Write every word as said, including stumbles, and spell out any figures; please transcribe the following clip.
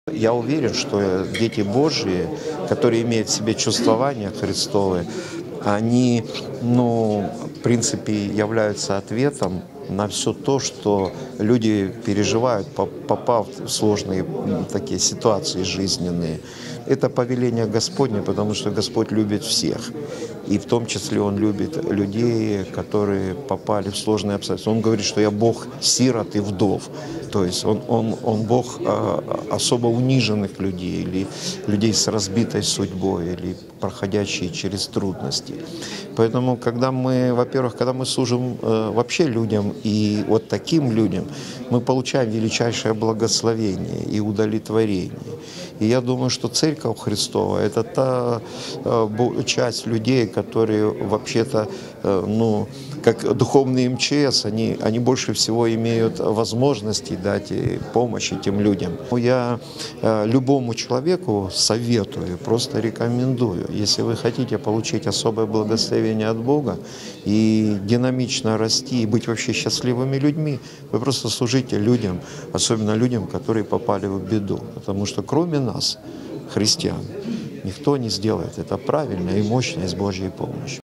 Я уверен, что дети Божьи, которые имеют в себе чувствования Христовые, они, ну, в принципе, являются ответом на все то, что люди переживают, попав в сложные такие ситуации жизненные. Это повеление Господне, потому что Господь любит всех. И в том числе Он любит людей, которые попали в сложные обстоятельства. Он говорит, что я Бог сирот и вдов. То есть Он, он, он Бог особо униженных людей, или людей с разбитой судьбой, или проходящие через трудности. Поэтому, когда мы, во-первых, когда мы служим э, вообще людям, и вот таким людям, мы получаем величайшее благословение и удовлетворение. И я думаю, что Церковь Христова – это та э, часть людей, которые вообще-то, э, ну, как духовный эм че эс, они, они больше всего имеют возможности дать помощь этим людям. Я э, любому человеку советую, просто рекомендую, если вы хотите получить особое благословение от Бога и динамично расти, и быть вообще счастливыми людьми, вы просто служите людям, особенно людям, которые попали в беду. Потому что кроме нас, христиан, никто не сделает это правильно и мощно, с Божьей помощью.